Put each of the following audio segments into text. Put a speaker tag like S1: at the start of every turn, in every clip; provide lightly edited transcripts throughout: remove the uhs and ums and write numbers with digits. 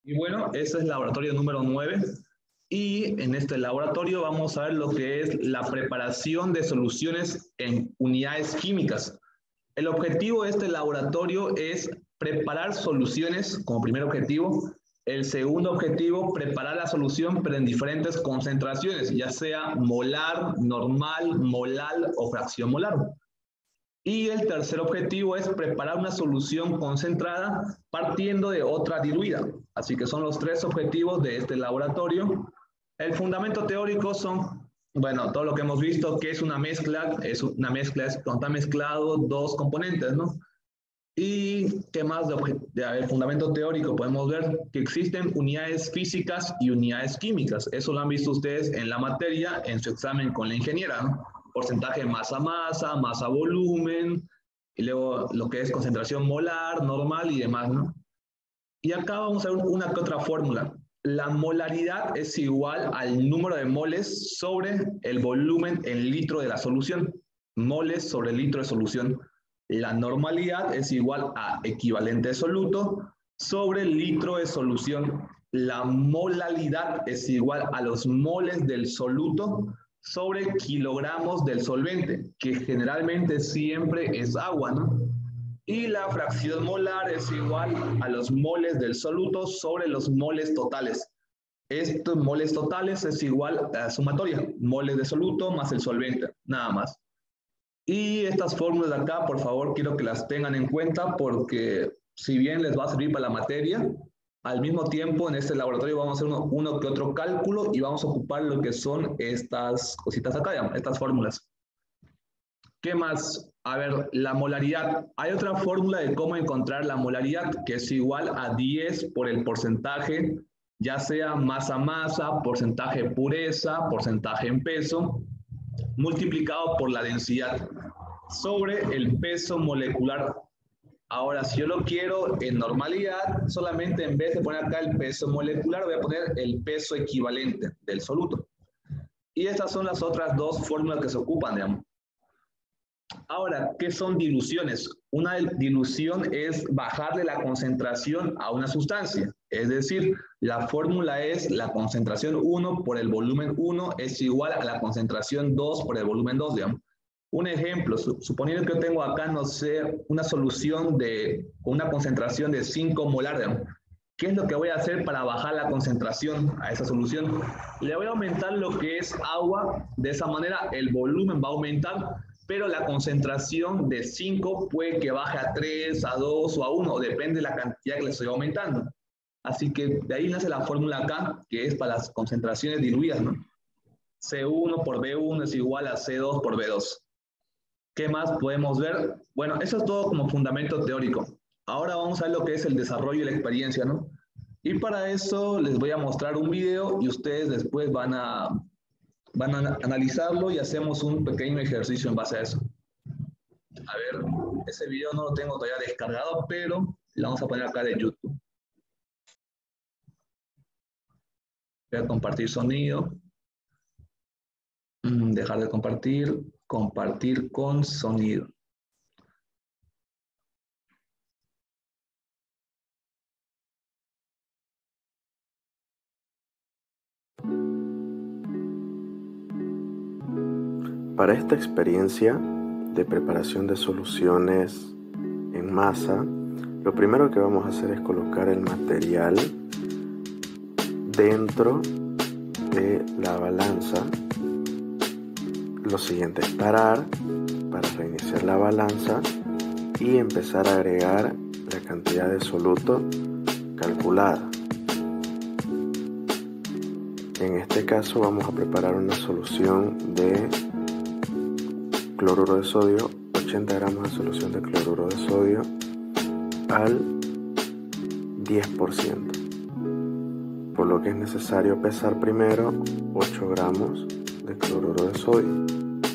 S1: Y bueno, ese es el laboratorio número 9. Y en este laboratorio vamos a ver lo que es la preparación de soluciones en unidades químicas. El objetivo de este laboratorio es preparar soluciones como primer objetivo. El segundo objetivo, preparar la solución, pero en diferentes concentraciones, ya sea molar, normal, molal o fracción molar. Y el tercer objetivo es preparar una solución concentrada partiendo de otra diluida. Así que son los tres objetivos de este laboratorio. El fundamento teórico son, bueno, todo lo que hemos visto, que es una mezcla es cuando está mezclado dos componentes, ¿no? Y qué más de fundamento teórico, podemos ver que existen unidades físicas y unidades químicas. Eso lo han visto ustedes en la materia, en su examen con la ingeniera, ¿no? Porcentaje masa-masa, masa-volumen, y luego lo que es concentración molar, normal y demás, ¿no? Y acá vamos a ver una que otra fórmula. La molaridad es igual al número de moles sobre el volumen en litro de la solución. Moles sobre litro de solución. La normalidad es igual a equivalente de soluto sobre el litro de solución. La molalidad es igual a los moles del soluto sobre kilogramos del solvente, que generalmente siempre es agua, ¿no? Y la fracción molar es igual a los moles del soluto sobre los moles totales. Estos moles totales es igual a la sumatoria, moles de soluto más el solvente, nada más. Y estas fórmulas de acá, por favor, quiero que las tengan en cuenta porque si bien les va a servir para la materia, al mismo tiempo en este laboratorio vamos a hacer uno que otro cálculo y vamos a ocupar lo que son estas cositas acá, estas fórmulas. ¿Qué más? A ver, la molaridad. Hay otra fórmula de cómo encontrar la molaridad, que es igual a 10 por el porcentaje, ya sea masa-masa, porcentaje de pureza, porcentaje en peso, multiplicado por la densidad, sobre el peso molecular. Ahora, si yo lo quiero en normalidad, solamente en vez de poner acá el peso molecular, voy a poner el peso equivalente del soluto. Y estas son las otras dos fórmulas que se ocupan, digamos. Ahora, ¿qué son diluciones? Una dilución es bajarle la concentración a una sustancia. Es decir, la fórmula es la concentración 1 por el volumen 1 es igual a la concentración 2 por el volumen 2, digamos. Un ejemplo, suponiendo que yo tengo acá, no sé, una solución con una concentración de 5 molar, digamos. ¿Qué es lo que voy a hacer para bajar la concentración a esa solución? Le voy a aumentar lo que es agua, de esa manera el volumen va a aumentar, pero la concentración de 5 puede que baje a 3, a 2 o a 1, depende de la cantidad que le estoy aumentando. Así que de ahí nace la fórmula acá, que es para las concentraciones diluidas, ¿no? C1 por B1 es igual a C2 por B2. ¿Qué más podemos ver? Bueno, eso es todo como fundamento teórico. Ahora vamos a ver lo que es el desarrollo y la experiencia, ¿no? Y para eso les voy a mostrar un video y ustedes después van a analizarlo y hacemos un pequeño ejercicio en base a eso. A ver, ese video no lo tengo todavía descargado, pero lo vamos a poner acá de YouTube. Voy a compartir sonido. Dejar de compartir. Compartir con sonido.
S2: Para esta experiencia de preparación de soluciones en masa, lo primero que vamos a hacer es colocar el material dentro de la balanza. Lo siguiente es parar para reiniciar la balanza y empezar a agregar la cantidad de soluto calculada. En este caso vamos a preparar una solución de cloruro de sodio, 80 gramos de solución de cloruro de sodio al 10%, por lo que es necesario pesar primero 8 gramos de cloruro de sodio.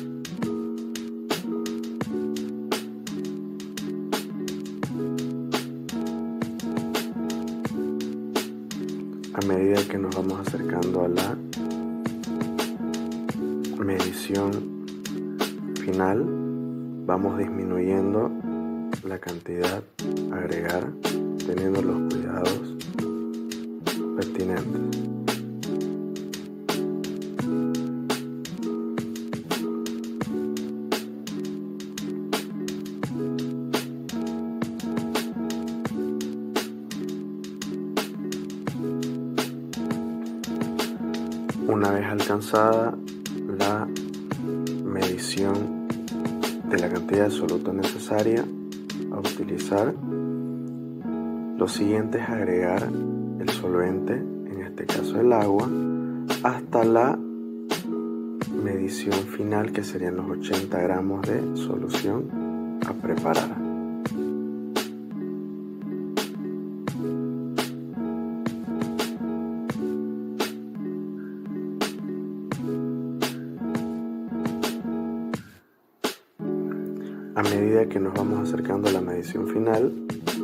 S2: A medida que nos vamos acercando a la medición final, vamos disminuyendo la cantidad a agregar, teniendo los cuidados continentes. Una vez alcanzada la medición de la cantidad de soluto necesaria a utilizar, lo siguiente es agregar el solvente, en este caso el agua, hasta la medición final, que serían los 80 gramos de solución a preparar. A medida que nos vamos acercando a la medición final,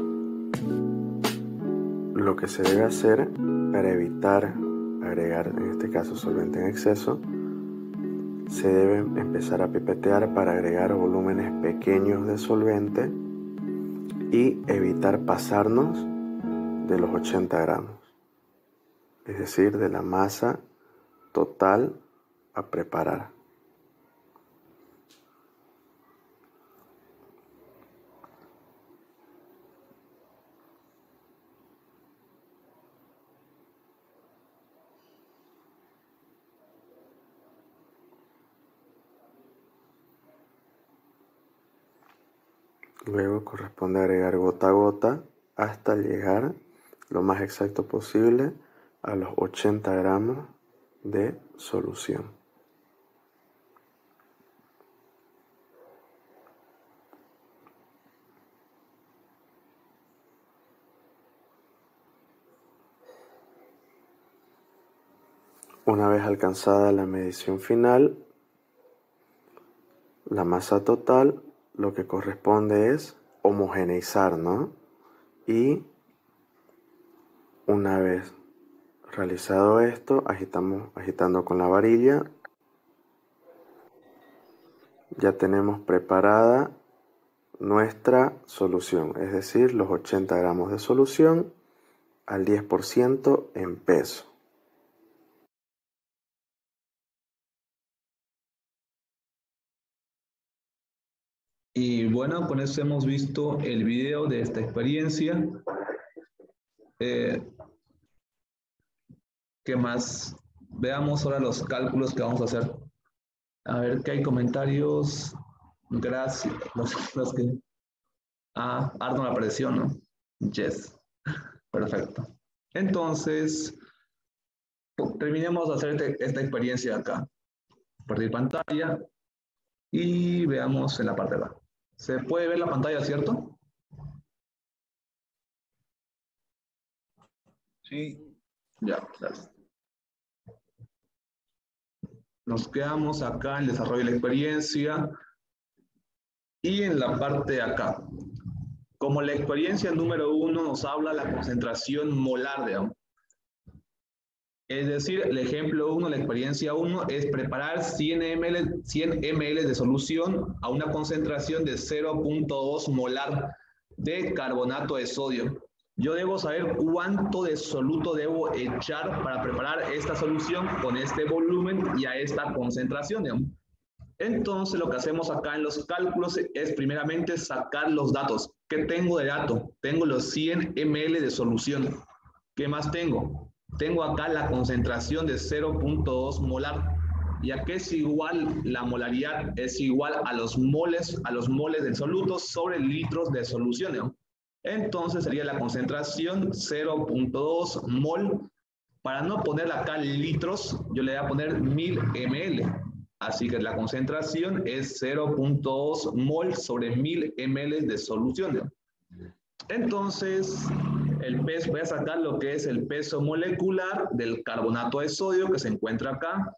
S2: lo que se debe hacer para evitar agregar, en este caso, solvente en exceso, se debe empezar a pipetear para agregar volúmenes pequeños de solvente y evitar pasarnos de los 80 gramos, es decir, de la masa total a preparar. Luego corresponde agregar gota a gota hasta llegar lo más exacto posible a los 80 gramos de solución. Una vez alcanzada la medición final, la masa total, lo que corresponde es homogeneizar, ¿no? Y una vez realizado esto, agitando con la varilla, ya tenemos preparada nuestra solución, es decir, los 80 gramos de solución al 10% en peso.
S1: Y bueno, con eso hemos visto el video de esta experiencia. ¿Qué más? Veamos ahora los cálculos que vamos a hacer. A ver qué hay comentarios. Gracias. Los que... Arnold apareció, ¿no? Yes. Perfecto. Entonces, terminemos de hacer esta experiencia acá. Compartir pantalla y veamos en la parte de abajo. ¿Se puede ver la pantalla, cierto?
S3: Sí.
S1: Ya, gracias. Nos quedamos acá en el desarrollo de la experiencia y en la parte de acá. Como la experiencia número 1 nos habla de la concentración molar de agua. Es decir, el ejemplo 1, la experiencia 1, es preparar 100 ml de solución a una concentración de 0.2 molar de carbonato de sodio. Yo debo saber cuánto de soluto debo echar para preparar esta solución con este volumen y a esta concentración, digamos. Entonces, lo que hacemos acá en los cálculos es primeramente sacar los datos. ¿Qué tengo de dato? Tengo los 100 ml de solución. ¿Qué más tengo? Tengo acá la concentración de 0.2 molar, ya que es igual, la molaridad es igual a los moles del soluto sobre litros de solución, ¿no? Entonces sería la concentración 0.2 mol. Para no poner acá litros, yo le voy a poner 1000 ml. Así que la concentración es 0.2 mol sobre 1000 ml de solución, ¿no? Entonces, el peso, voy a sacar lo que es el peso molecular del carbonato de sodio que se encuentra acá.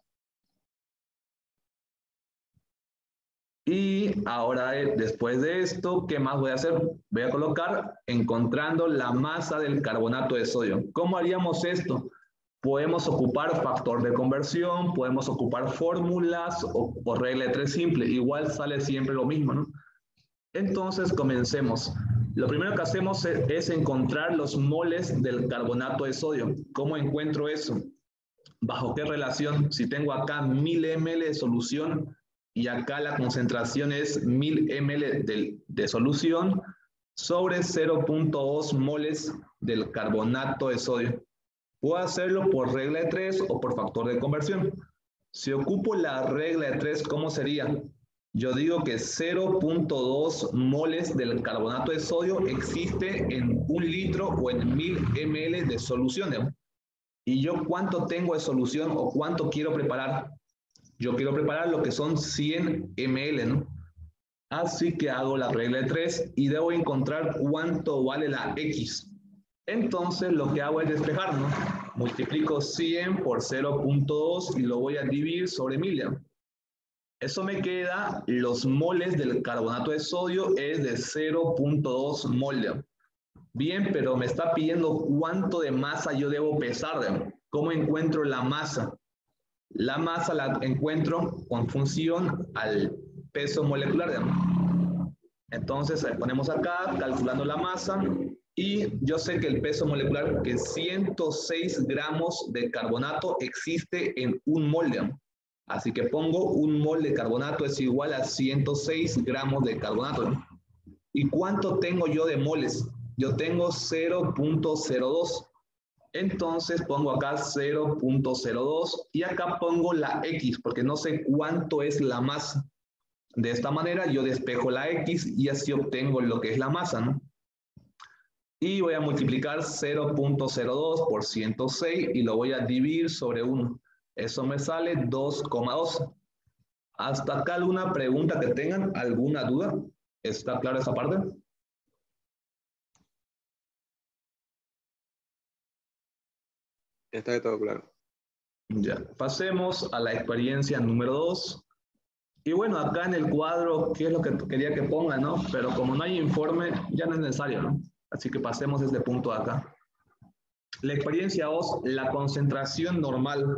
S1: Y ahora, después de esto, ¿qué más voy a hacer? Voy a colocar encontrando la masa del carbonato de sodio. ¿Cómo haríamos esto? Podemos ocupar factor de conversión, podemos ocupar fórmulas o regla de 3 simple. Igual sale siempre lo mismo, ¿no? Entonces, comencemos. Lo primero que hacemos es encontrar los moles del carbonato de sodio. ¿Cómo encuentro eso? ¿Bajo qué relación? Si tengo acá 1000 ml de solución y acá la concentración es 1000 ml de solución sobre 0.2 moles del carbonato de sodio. Puedo hacerlo por regla de 3 o por factor de conversión. Si ocupo la regla de 3, ¿cómo sería? Yo digo que 0.2 moles del carbonato de sodio existe en 1 litro o en 1000 ml de solución, ¿no? ¿Y yo cuánto tengo de solución o cuánto quiero preparar? Yo quiero preparar lo que son 100 ml, ¿no? Así que hago la regla de 3 y debo encontrar cuánto vale la X. Entonces lo que hago es despejar, ¿no? Multiplico 100 por 0.2 y lo voy a dividir sobre 1000. Eso me queda, los moles del carbonato de sodio es de 0.2 mol. Bien, pero me está pidiendo cuánto de masa yo debo pesar. ¿Cómo encuentro la masa? La masa la encuentro con función al peso molecular. Entonces ponemos acá, calculando la masa, y yo sé que el peso molecular, que 106 gramos de carbonato existe en 1 mol. Así que pongo 1 mol de carbonato es igual a 106 gramos de carbonato. ¿Y cuánto tengo yo de moles? Yo tengo 0.02. Entonces pongo acá 0.02 y acá pongo la X porque no sé cuánto es la masa. De esta manera yo despejo la X y así obtengo lo que es la masa, ¿no? Y voy a multiplicar 0.02 por 106 y lo voy a dividir sobre 1. Eso me sale 2,2. ¿Hasta acá alguna pregunta que tengan? ¿Alguna duda? ¿Está clara esa parte?
S2: Está de todo claro.
S1: Ya, pasemos a la experiencia número 2. Y bueno, acá en el cuadro, ¿qué es lo que quería que ponga, no? Pero como no hay informe, ya no es necesario, ¿no? Así que pasemos este punto de acá. La experiencia 2, la concentración normal.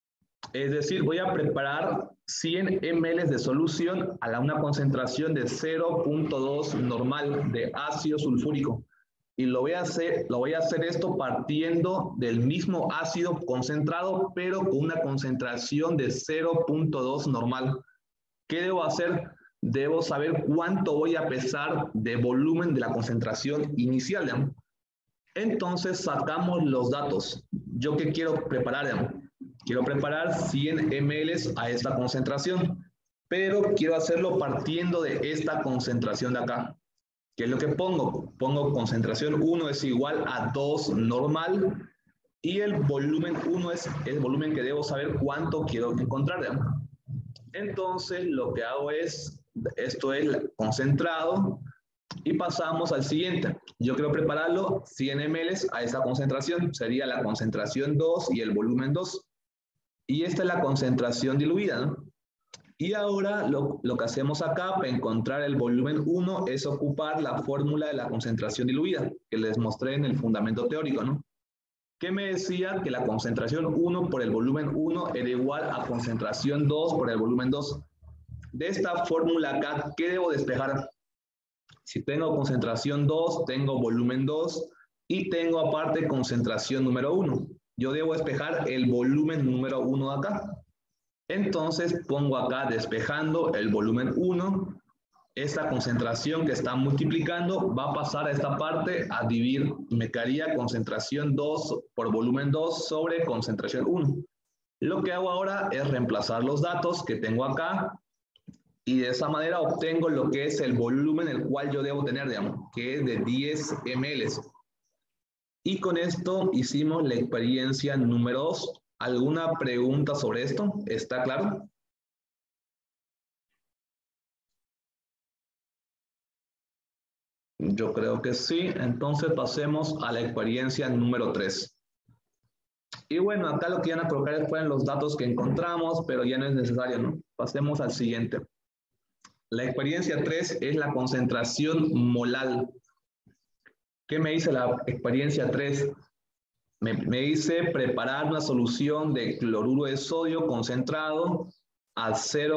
S1: Es decir, voy a preparar 100 ml de solución a una concentración de 0.2 normal de ácido sulfúrico. Y lo voy a hacer esto partiendo del mismo ácido concentrado, pero con una concentración de 0.2 normal. ¿Qué debo hacer? Debo saber cuánto voy a pesar de volumen de la concentración inicial, ¿no? Entonces sacamos los datos. ¿Yo qué quiero preparar, ¿no? Quiero preparar 100 ml a esta concentración, pero quiero hacerlo partiendo de esta concentración de acá. ¿Qué es lo que pongo? Pongo concentración 1 es igual a 2 normal y el volumen 1 es el volumen que debo saber cuánto quiero encontrar, ¿no? Entonces lo que hago es, esto es concentrado y pasamos al siguiente. Yo quiero prepararlo 100 ml a esa concentración, sería la concentración 2 y el volumen 2. Y esta es la concentración diluida, ¿no? Y ahora lo que hacemos acá para encontrar el volumen 1 es ocupar la fórmula de la concentración diluida que les mostré en el fundamento teórico, ¿no? Que me decía que la concentración 1 por el volumen 1 era igual a concentración 2 por el volumen 2. De esta fórmula acá, ¿qué debo despejar? Si tengo concentración 2, tengo volumen 2 y tengo aparte concentración número 1. Yo debo despejar el volumen número 1 acá. Entonces pongo acá despejando el volumen 1. Esta concentración que está multiplicando va a pasar a esta parte a dividir. Me quedaría concentración 2 por volumen 2 sobre concentración 1. Lo que hago ahora es reemplazar los datos que tengo acá y de esa manera obtengo lo que es el volumen el cual yo debo tener, digamos, que es de 10 ml. Y con esto hicimos la experiencia número 2. ¿Alguna pregunta sobre esto? ¿Está claro? Yo creo que sí. Entonces pasemos a la experiencia número 3. Y bueno, acá lo que van a colocar fueron los datos que encontramos, pero ya no es necesario, ¿no? Pasemos al siguiente. La experiencia 3 es la concentración molal. ¿Qué me dice la experiencia 3? Me dice preparar una solución de cloruro de sodio concentrado a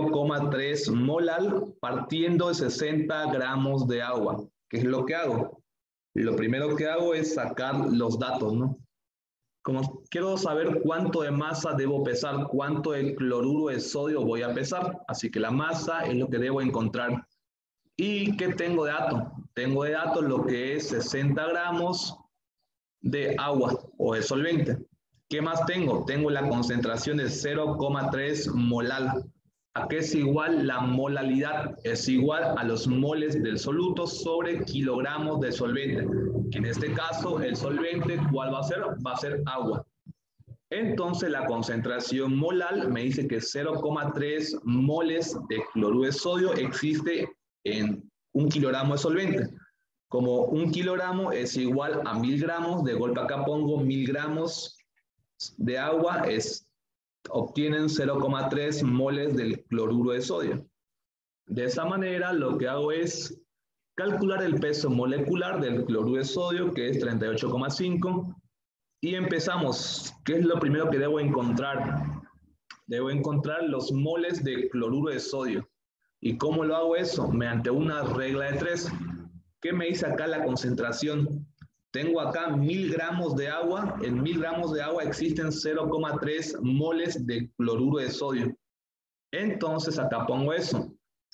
S1: 0,3 molal partiendo de 60 gramos de agua. ¿Qué es lo que hago? Lo primero que hago es sacar los datos, ¿no? Como quiero saber cuánto de masa debo pesar, cuánto de cloruro de sodio voy a pesar, así que la masa es lo que debo encontrar. ¿Y qué tengo de dato? Tengo de dato lo que es 60 gramos de agua o de solvente. ¿Qué más tengo? Tengo la concentración de 0,3 molar. ¿A qué es igual la molalidad? Es igual a los moles del soluto sobre kilogramos de solvente. Que en este caso, el solvente, ¿cuál va a ser? Va a ser agua. Entonces, la concentración molar me dice que 0,3 moles de cloruro de sodio existe en 1 kilogramo de solvente. Como 1 kilogramo es igual a 1000 gramos, de golpe acá pongo 1000 gramos de agua, obtienen 0,3 moles del cloruro de sodio. De esa manera, lo que hago es calcular el peso molecular del cloruro de sodio, que es 38,5, y empezamos. ¿Qué es lo primero que debo encontrar? Debo encontrar los moles de cloruro de sodio. ¿Y cómo lo hago eso? Mediante una regla de 3. ¿Qué me dice acá la concentración? Tengo acá 1000 gramos de agua. En 1000 gramos de agua existen 0,3 moles de cloruro de sodio. Entonces acá pongo eso.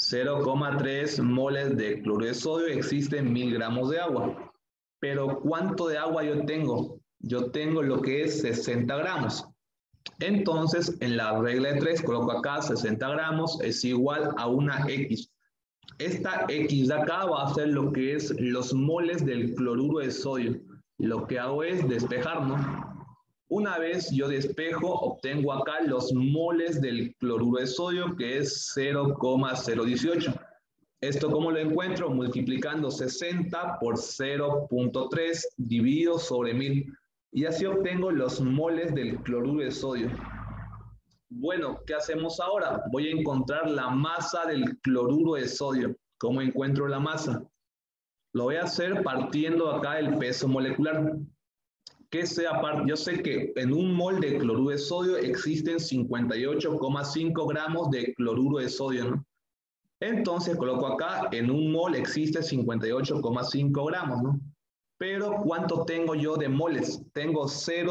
S1: 0,3 moles de cloruro de sodio existen en 1000 gramos de agua. Pero ¿cuánto de agua yo tengo? Yo tengo lo que es 60 gramos. Entonces, en la regla de 3, coloco acá 60 gramos es igual a una X. Esta X de acá va a ser lo que es los moles del cloruro de sodio. Lo que hago es despejar, ¿no? Una vez yo despejo, obtengo acá los moles del cloruro de sodio, que es 0,018. ¿Esto cómo lo encuentro? Multiplicando 60 por 0,3 dividido sobre 1000. Y así obtengo los moles del cloruro de sodio. Bueno, ¿qué hacemos ahora? Voy a encontrar la masa del cloruro de sodio. ¿Cómo encuentro la masa? Lo voy a hacer partiendo acá el peso molecular. Yo sé que en un mol de cloruro de sodio existen 58,5 gramos de cloruro de sodio, ¿no? Entonces coloco acá, en un mol existe 58,5 gramos, ¿no? Pero ¿cuánto tengo yo de moles? Tengo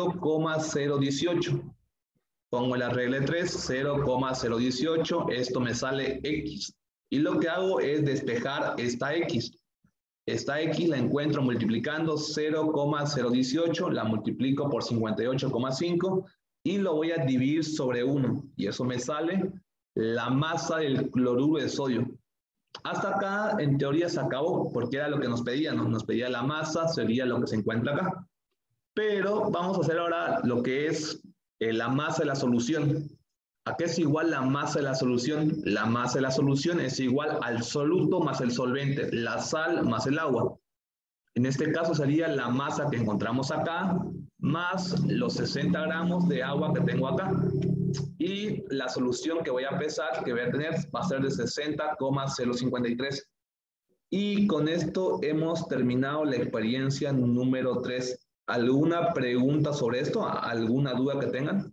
S1: 0,018. Pongo la regla de 3, 0,018, esto me sale X. Y lo que hago es despejar esta X. Esta X la encuentro multiplicando 0,018, la multiplico por 58,5 y lo voy a dividir sobre 1. Y eso me sale la masa del cloruro de sodio. Hasta acá, en teoría, se acabó, porque era lo que nos pedían, ¿no? Nos pedía la masa, sería lo que se encuentra acá. Pero vamos a hacer ahora lo que es la masa de la solución. ¿A qué es igual la masa de la solución? La masa de la solución es igual al soluto más el solvente, la sal más el agua. En este caso sería la masa que encontramos acá, más los 60 gramos de agua que tengo acá. Y la solución que voy a pesar, que voy a tener, va a ser de 60,053. Y con esto hemos terminado la experiencia número 3. ¿Alguna pregunta sobre esto? ¿Alguna duda que tengan?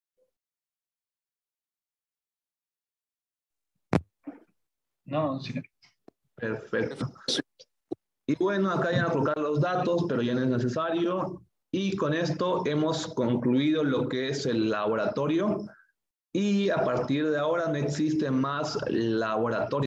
S3: No, sí.
S1: Perfecto. Y bueno, acá ya van a colocar los datos, pero ya no es necesario. Y con esto hemos concluido lo que es el laboratorio. Y a partir de ahora no existe más laboratorio.